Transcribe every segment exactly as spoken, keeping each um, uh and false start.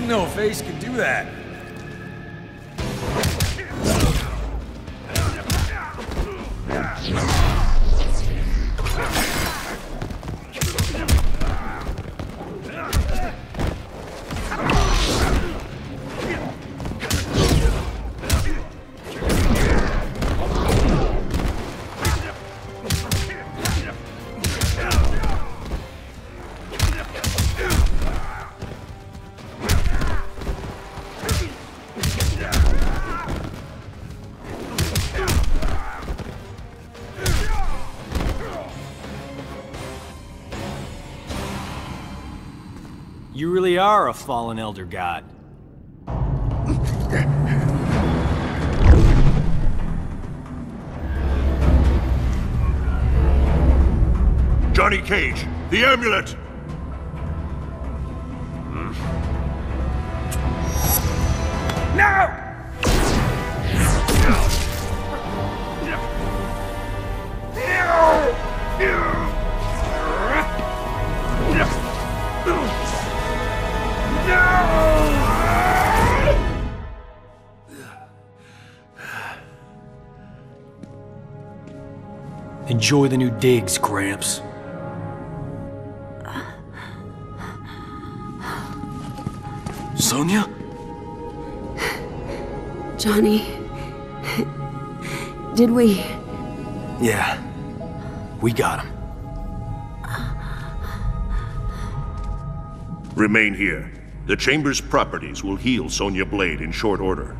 no face could do that. You really are a fallen Elder God. Johnny Cage, the amulet! Hmm. No! Enjoy the new digs, Gramps. Sonya? Johnny... Did we... Yeah. We got him. Remain here. The Chamber's properties will heal Sonya Blade in short order.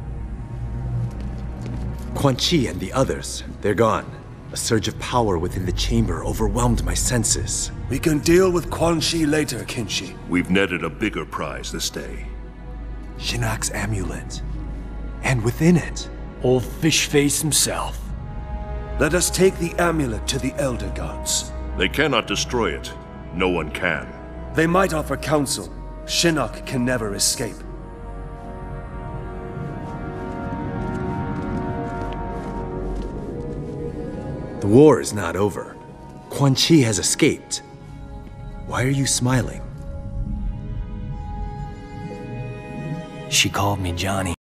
Quan Chi and the others, they're gone. A surge of power within the chamber overwhelmed my senses. We can deal with Quan Chi later, Kinshi. We've netted a bigger prize this day. Shinnok's amulet. And within it, old fish face himself. Let us take the amulet to the Elder Gods. They cannot destroy it. No one can. They might offer counsel. Shinnok can never escape. The war is not over. Quan Chi has escaped. Why are you smiling? She called me Johnny.